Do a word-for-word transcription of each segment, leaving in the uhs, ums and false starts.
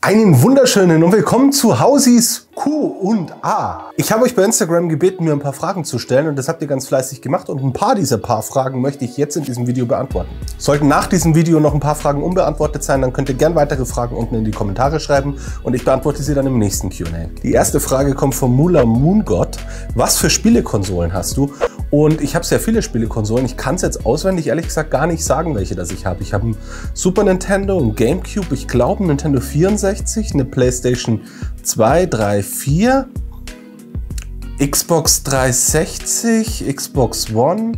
Einen wunderschönen und willkommen zu Hausis Q und A. Ich habe euch bei Instagram gebeten, mir ein paar Fragen zu stellen und das habt ihr ganz fleißig gemacht und ein paar dieser paar Fragen möchte ich jetzt in diesem Video beantworten. Sollten nach diesem Video noch ein paar Fragen unbeantwortet sein, dann könnt ihr gerne weitere Fragen unten in die Kommentare schreiben und ich beantworte sie dann im nächsten Q und A. Die erste Frage kommt von Mula Moongott. Was für Spielekonsolen hast du? Und ich habe sehr viele Spielekonsolen. Ich kann es jetzt auswendig ehrlich gesagt gar nicht sagen, welche das ich habe. Ich habe ein Super Nintendo, ein Gamecube, ich glaube ein Nintendo vierundsechzig, eine PlayStation zwei, drei, vier, Xbox dreihundertsechzig, Xbox One.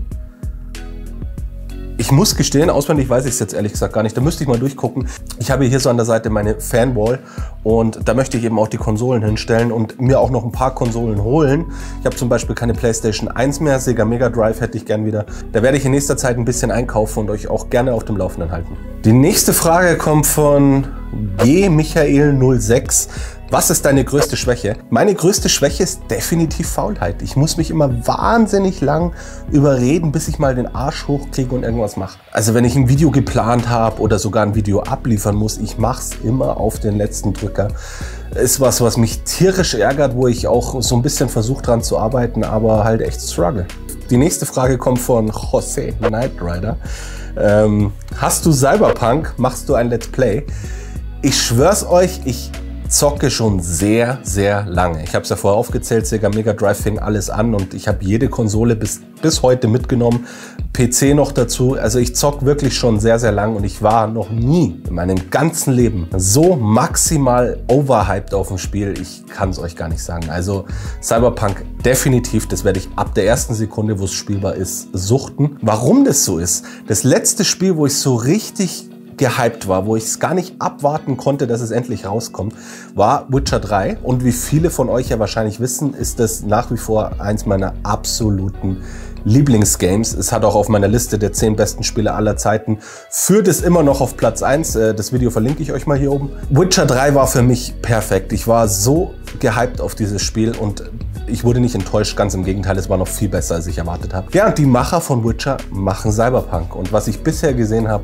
Ich muss gestehen, auswendig weiß ich es jetzt ehrlich gesagt gar nicht. Da müsste ich mal durchgucken. Ich habe hier so an der Seite meine Fanwall und da möchte ich eben auch die Konsolen hinstellen und mir auch noch ein paar Konsolen holen. Ich habe zum Beispiel keine PlayStation eins mehr, Sega Mega Drive hätte ich gern wieder. Da werde ich in nächster Zeit ein bisschen einkaufen und euch auch gerne auf dem Laufenden halten. Die nächste Frage kommt von G Michael null sechs. Was ist deine größte Schwäche? Meine größte Schwäche ist definitiv Faulheit. Ich muss mich immer wahnsinnig lang überreden, bis ich mal den Arsch hochkriege und irgendwas mache. Also wenn ich ein Video geplant habe oder sogar ein Video abliefern muss, ich mache es immer auf den letzten Drücker. Ist was, was mich tierisch ärgert, wo ich auch so ein bisschen versuche dran zu arbeiten, aber halt echt struggle. Die nächste Frage kommt von Jose Knight Rider. Ähm, hast du Cyberpunk? Machst du ein Let's Play? Ich schwör's euch, ich zocke schon sehr, sehr lange. Ich habe es ja vorher aufgezählt, Sega Mega Drive fing alles an und ich habe jede Konsole bis, bis heute mitgenommen, P C noch dazu. Also ich zocke wirklich schon sehr, sehr lang und ich war noch nie in meinem ganzen Leben so maximal overhyped auf dem Spiel. Ich kann es euch gar nicht sagen. Also Cyberpunk definitiv, das werde ich ab der ersten Sekunde, wo es spielbar ist, suchten. Warum das so ist? Das letzte Spiel, wo ich so richtig gehypt war, wo ich es gar nicht abwarten konnte, dass es endlich rauskommt, war Witcher drei. Und wie viele von euch ja wahrscheinlich wissen, ist das nach wie vor eins meiner absoluten Lieblingsgames. Es hat auch auf meiner Liste der zehn besten Spiele aller Zeiten, führt es immer noch auf Platz eins. Das Video verlinke ich euch mal hier oben. Witcher drei war für mich perfekt. Ich war so gehypt auf dieses Spiel und ich wurde nicht enttäuscht, ganz im Gegenteil, es war noch viel besser, als ich erwartet habe. Ja, und die Macher von Witcher machen Cyberpunk. Und was ich bisher gesehen habe,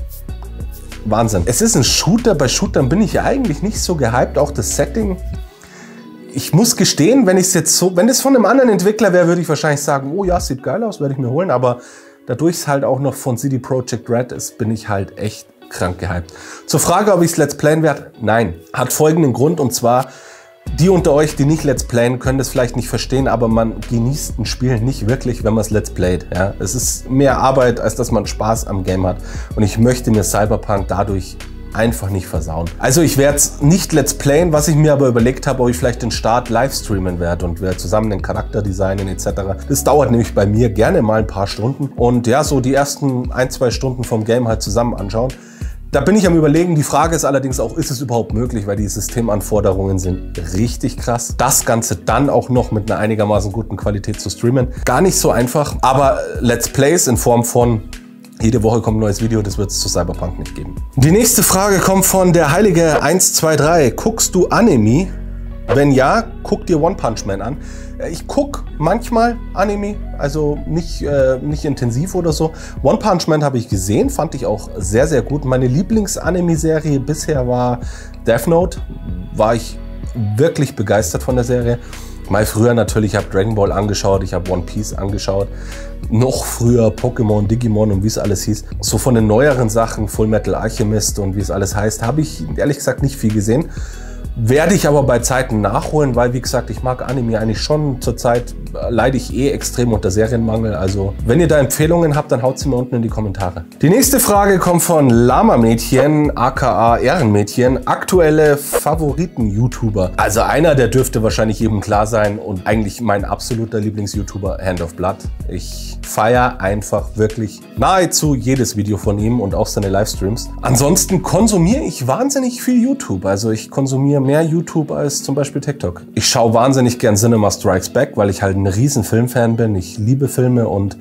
Wahnsinn. Es ist ein Shooter, bei Shootern bin ich ja eigentlich nicht so gehypt, auch das Setting. Ich muss gestehen, wenn ich es jetzt so, wenn das von einem anderen Entwickler wäre, würde ich wahrscheinlich sagen, oh ja, sieht geil aus, werde ich mir holen, aber dadurch es halt auch noch von C D Projekt Red ist, bin ich halt echt krank gehypt. Zur Frage, ob ich es Let's Playen werde, nein. Hat folgenden Grund und zwar, die unter euch, die nicht Let's Playen, können das vielleicht nicht verstehen, aber man genießt ein Spiel nicht wirklich, wenn man es Let's Playt. Ja? Es ist mehr Arbeit, als dass man Spaß am Game hat. Und ich möchte mir Cyberpunk dadurch einfach nicht versauen. Also ich werde es nicht Let's Playen, was ich mir aber überlegt habe, ob ich vielleicht den Start live streamen werde und wir zusammen den Charakter designen et cetera. Das dauert nämlich bei mir gerne mal ein paar Stunden. Und ja, so die ersten ein, zwei Stunden vom Game halt zusammen anschauen. Da bin ich am Überlegen. Die Frage ist allerdings auch, ist es überhaupt möglich, weil die Systemanforderungen sind richtig krass. Das Ganze dann auch noch mit einer einigermaßen guten Qualität zu streamen. Gar nicht so einfach, aber Let's Plays in Form von jede Woche kommt ein neues Video, das wird es zu Cyberpunk nicht geben. Die nächste Frage kommt von der Heilige eins zwei drei. Guckst du Anime? Wenn ja, guck dir One Punch Man an. Ich gucke manchmal Anime, also nicht, äh, nicht intensiv oder so. One Punch Man habe ich gesehen, fand ich auch sehr, sehr gut. Meine Lieblings-Anime-Serie bisher war Death Note. War ich wirklich begeistert von der Serie. Mal früher natürlich, ich habe Dragon Ball angeschaut, ich habe One Piece angeschaut. Noch früher Pokémon, Digimon und wie es alles hieß. So von den neueren Sachen, Full Metal Alchemist und wie es alles heißt, habe ich ehrlich gesagt nicht viel gesehen. Werde ich aber bei Zeiten nachholen, weil wie gesagt, ich mag Anime eigentlich schon. Zurzeit leide ich eh extrem unter Serienmangel. Also wenn ihr da Empfehlungen habt, dann haut sie mir unten in die Kommentare. Die nächste Frage kommt von Lama Mädchen, aka Ehrenmädchen. Aktuelle Favoriten-YouTuber. Also einer, der dürfte wahrscheinlich jedem klar sein und eigentlich mein absoluter Lieblings-YouTuber, Hand of Blood. Ich feiere einfach wirklich nahezu jedes Video von ihm und auch seine Livestreams. Ansonsten konsumiere ich wahnsinnig viel YouTube. Also ich konsumiere mehr YouTube als zum Beispiel TikTok. Ich schaue wahnsinnig gern Cinema Strikes Back, weil ich halt ein riesen Filmfan bin. Ich liebe Filme und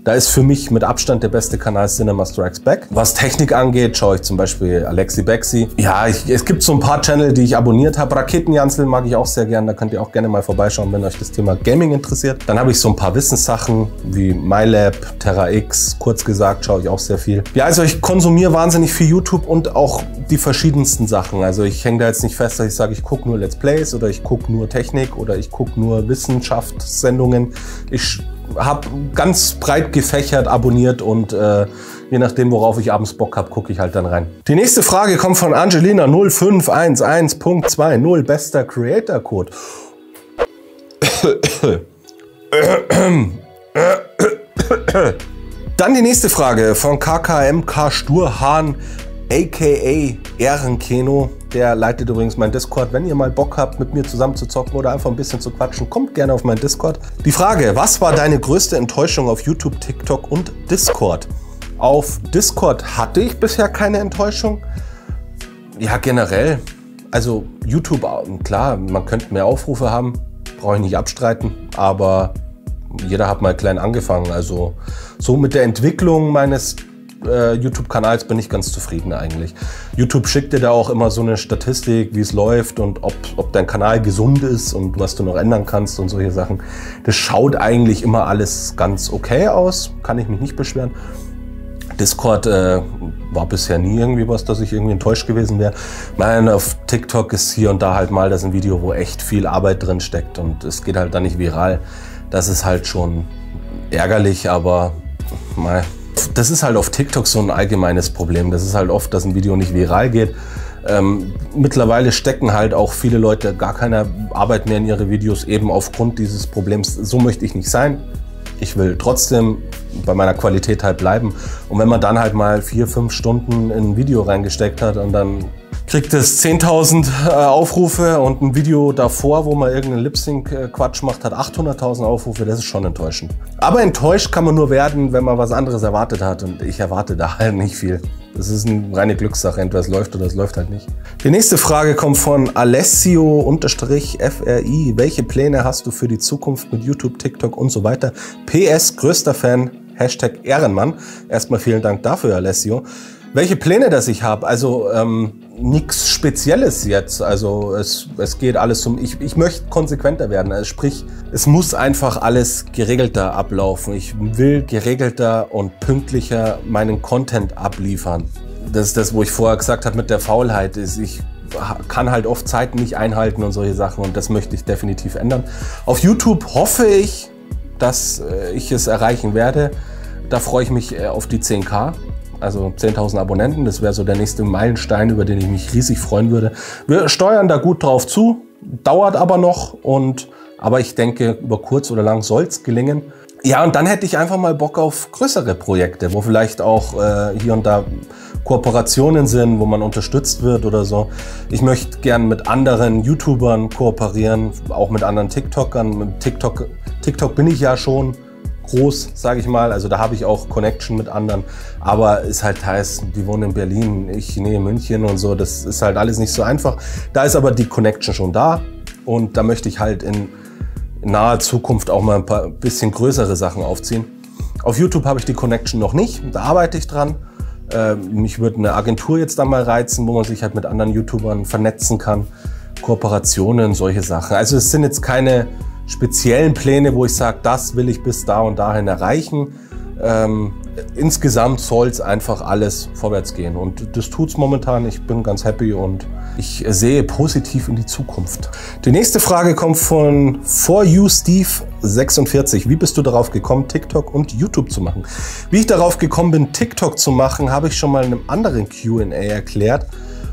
Da ist für mich mit Abstand der beste Kanal Cinema Strikes Back. Was Technik angeht, schaue ich zum Beispiel Alexi Bexi. Ja, ich, es gibt so ein paar Channel, die ich abonniert habe. Raketenjanzel mag ich auch sehr gern. Da könnt ihr auch gerne mal vorbeischauen, wenn euch das Thema Gaming interessiert. Dann habe ich so ein paar Wissenssachen wie MyLab, TerraX. Kurz gesagt, schaue ich auch sehr viel. Ja, also ich konsumiere wahnsinnig viel YouTube und auch die verschiedensten Sachen. Also ich hänge da jetzt nicht fest, dass ich sage, ich gucke nur Let's Plays oder ich gucke nur Technik oder ich gucke nur Wissenschaftssendungen. Ich habe ganz breit gefächert abonniert und äh, je nachdem, worauf ich abends Bock habe, gucke ich halt dann rein. Die nächste Frage kommt von Angelina null fünf eins eins Punkt zwei null, bester Creator Code. Dann die nächste Frage von K K M K Sturhahn, aka Ehrenkeno. Der leitet übrigens meinen Discord. Wenn ihr mal Bock habt, mit mir zusammen zu zocken oder einfach ein bisschen zu quatschen, kommt gerne auf meinen Discord. Die Frage, was war deine größte Enttäuschung auf YouTube, TikTok und Discord? Auf Discord hatte ich bisher keine Enttäuschung. Ja, generell. Also YouTube, klar, man könnte mehr Aufrufe haben, brauche ich nicht abstreiten, aber jeder hat mal klein angefangen. Also so mit der Entwicklung meines YouTube-Kanals bin ich ganz zufrieden eigentlich. YouTube schickt dir da auch immer so eine Statistik, wie es läuft und ob, ob dein Kanal gesund ist und was du noch ändern kannst und solche Sachen. Das schaut eigentlich immer alles ganz okay aus, kann ich mich nicht beschweren. Discord äh, war bisher nie irgendwie was, dass ich irgendwie enttäuscht gewesen wäre. Nein, auf TikTok ist hier und da halt mal das ein Video, wo echt viel Arbeit drin steckt und es geht halt dann nicht viral. Das ist halt schon ärgerlich, aber mal. Das ist halt auf TikTok so ein allgemeines Problem. Das ist halt oft, dass ein Video nicht viral geht. Ähm, mittlerweile stecken halt auch viele Leute gar keine Arbeit mehr in ihre Videos, eben aufgrund dieses Problems. So möchte ich nicht sein. Ich will trotzdem bei meiner Qualität halt bleiben. Und wenn man dann halt mal vier, fünf Stunden in ein Video reingesteckt hat und dann kriegt es zehntausend äh, Aufrufe und ein Video davor, wo man irgendeinen Lip-Sync-Quatsch macht, hat achthunderttausend Aufrufe, das ist schon enttäuschend. Aber enttäuscht kann man nur werden, wenn man was anderes erwartet hat und ich erwarte da halt nicht viel. Das ist eine reine Glückssache, entweder es läuft oder es läuft halt nicht. Die nächste Frage kommt von Alessio-F R I. Welche Pläne hast du für die Zukunft mit YouTube, TikTok und so weiter? P S, größter Fan, Hashtag Ehrenmann. Erstmal vielen Dank dafür, Alessio. Welche Pläne das ich habe? Also ähm, nichts Spezielles jetzt. Also es, es geht alles um, ich, ich möchte konsequenter werden. Also sprich, es muss einfach alles geregelter ablaufen. Ich will geregelter und pünktlicher meinen Content abliefern. Das ist das, wo ich vorher gesagt habe mit der Faulheit. Ist, ich kann halt oft Zeiten nicht einhalten und solche Sachen und das möchte ich definitiv ändern. Auf YouTube hoffe ich, dass ich es erreichen werde. Da freue ich mich auf die zehn K. Also zehntausend Abonnenten, das wäre so der nächste Meilenstein, über den ich mich riesig freuen würde. Wir steuern da gut drauf zu, dauert aber noch, und, aber ich denke, über kurz oder lang soll es gelingen. Ja, und dann hätte ich einfach mal Bock auf größere Projekte, wo vielleicht auch äh, hier und da Kooperationen sind, wo man unterstützt wird oder so. Ich möchte gern mit anderen YouTubern kooperieren, auch mit anderen TikTokern. Mit TikTok, TikTok bin ich ja schon groß, sage ich mal, also da habe ich auch Connection mit anderen, aber ist halt heißt, die wohnen in Berlin, ich nähe München und so, das ist halt alles nicht so einfach. Da ist aber die Connection schon da und da möchte ich halt in naher Zukunft auch mal ein paar bisschen größere Sachen aufziehen. Auf YouTube habe ich die Connection noch nicht, da arbeite ich dran. Äh, mich würde eine Agentur jetzt da mal reizen, wo man sich halt mit anderen YouTubern vernetzen kann, Kooperationen, solche Sachen. Also es sind jetzt keine speziellen Pläne, wo ich sage, das will ich bis da und dahin erreichen. Ähm, insgesamt soll es einfach alles vorwärts gehen und das tut es momentan. Ich bin ganz happy und ich sehe positiv in die Zukunft. Die nächste Frage kommt von For You Steve sechsundvierzig. Wie bist du darauf gekommen, TikTok und YouTube zu machen? Wie ich darauf gekommen bin, TikTok zu machen, habe ich schon mal in einem anderen Q und A erklärt.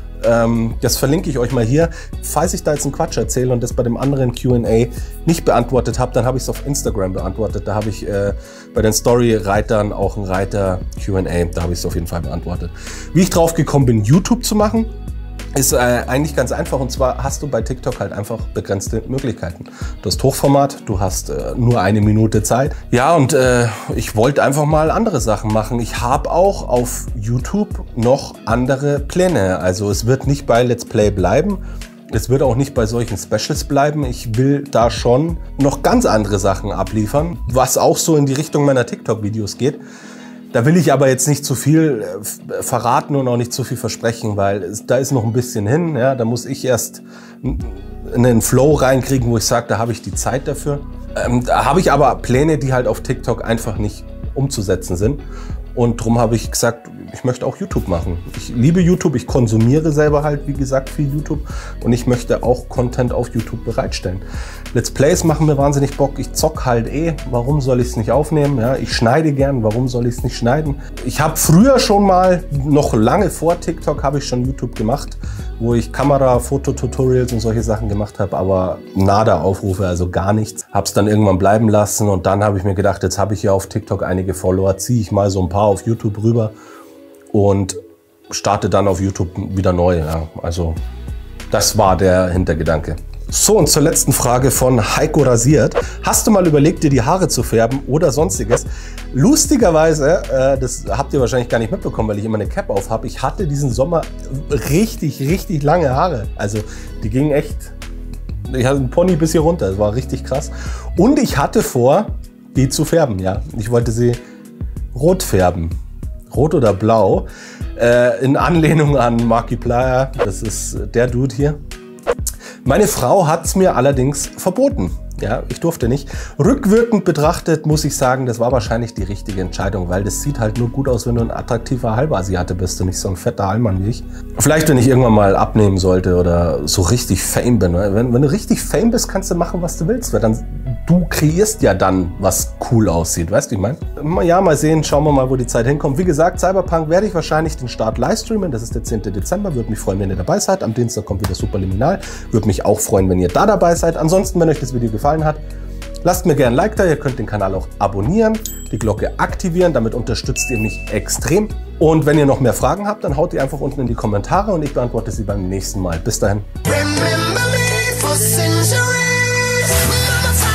Ähm, das verlinke ich euch mal hier. Falls ich da jetzt einen Quatsch erzähle und das bei dem anderen Q und A nicht beantwortet habe, dann habe ich es auf Instagram beantwortet. Da habe ich äh, bei den Story-Reitern auch einen Reiter Q und A. Da habe ich es auf jeden Fall beantwortet. Wie ich drauf gekommen bin, YouTube zu machen, ist äh, eigentlich ganz einfach, und zwar hast du bei TikTok halt einfach begrenzte Möglichkeiten. Du hast Hochformat, du hast äh, nur eine Minute Zeit. Ja, und äh, ich wollte einfach mal andere Sachen machen. Ich habe auch auf YouTube noch andere Pläne. Also es wird nicht bei Let's Play bleiben. Es wird auch nicht bei solchen Specials bleiben. Ich will da schon noch ganz andere Sachen abliefern, was auch so in die Richtung meiner TikTok-Videos geht. Da will ich aber jetzt nicht zu viel verraten und auch nicht zu viel versprechen, weil es, da ist noch ein bisschen hin. Ja, da muss ich erst in den Flow reinkriegen, wo ich sage, da habe ich die Zeit dafür. Ähm, da habe ich aber Pläne, die halt auf TikTok einfach nicht umzusetzen sind. Und darum habe ich gesagt, ich möchte auch YouTube machen. Ich liebe YouTube, ich konsumiere selber halt, wie gesagt, viel YouTube. Und ich möchte auch Content auf YouTube bereitstellen. Let's Plays machen mir wahnsinnig Bock. Ich zock halt eh. Warum soll ich es nicht aufnehmen? Ja, ich schneide gern. Warum soll ich es nicht schneiden? Ich habe früher schon mal, noch lange vor TikTok, habe ich schon YouTube gemacht, wo ich Kamera, Fototutorials und solche Sachen gemacht habe, aber nada Aufrufe, also gar nichts. Habe es dann irgendwann bleiben lassen und dann habe ich mir gedacht, jetzt habe ich ja auf TikTok einige Follower, ziehe ich mal so ein paar auf YouTube rüber und starte dann auf YouTube wieder neu. Ja, also das war der Hintergedanke. So, und zur letzten Frage von Heiko Rasiert. Hast du mal überlegt, dir die Haare zu färben oder sonstiges? Lustigerweise, äh, das habt ihr wahrscheinlich gar nicht mitbekommen, weil ich immer eine Cap auf habe. Ich hatte diesen Sommer richtig, richtig lange Haare. Also die gingen echt, ich hatte einen Pony bis hier runter. Das war richtig krass. Und ich hatte vor, die zu färben. Ja, ich wollte sie rot färben. Rot oder blau. Äh, in Anlehnung an Markiplier. Das ist der Dude hier. Meine Frau hat es mir allerdings verboten. Ja, ich durfte nicht. Rückwirkend betrachtet muss ich sagen, das war wahrscheinlich die richtige Entscheidung, weil das sieht halt nur gut aus, wenn du ein attraktiver Halbasiate bist und nicht so ein fetter Allmann wie ich. Vielleicht, wenn ich irgendwann mal abnehmen sollte oder so richtig Fame bin. Wenn, wenn du richtig Fame bist, kannst du machen, was du willst, weil dann du kreierst ja dann, was cool aussieht. Weißt du, wie ich meine? Ja, mal sehen, schauen wir mal, wo die Zeit hinkommt. Wie gesagt, Cyberpunk werde ich wahrscheinlich den Start livestreamen. Das ist der zehnte Dezember. Würde mich freuen, wenn ihr dabei seid. Am Dienstag kommt wieder Superliminal. Würde mich auch freuen, wenn ihr da dabei seid. Ansonsten, wenn euch das Video gefallen hat, lasst mir gerne ein Like da. Ihr könnt den Kanal auch abonnieren, die Glocke aktivieren. Damit unterstützt ihr mich extrem. Und wenn ihr noch mehr Fragen habt, dann haut die einfach unten in die Kommentare und ich beantworte sie beim nächsten Mal. Bis dahin.